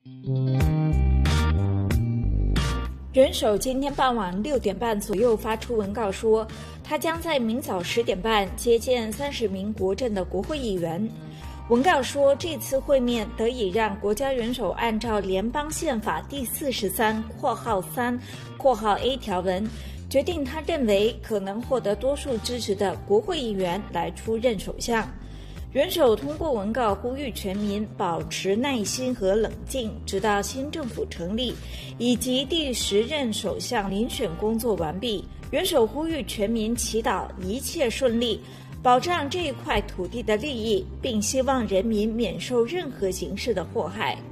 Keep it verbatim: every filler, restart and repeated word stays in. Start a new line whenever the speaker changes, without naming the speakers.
元首今天傍晚六点半左右发出文告说，他将在明早十点半接见三十名国阵的国会议员。文告说，这次会面得以让国家元首按照联邦宪法第四十三括号三括号 A 条文，决定他认为可能获得多数支持的国会议员来出任首相。元首通过文告呼吁全民保持耐心和冷静，直到新政府成立以及第十任首相遴选工作完毕。元首呼吁全民祈祷一切顺利，保障这一块土地的利益，并希望人民免受任何形式的祸害。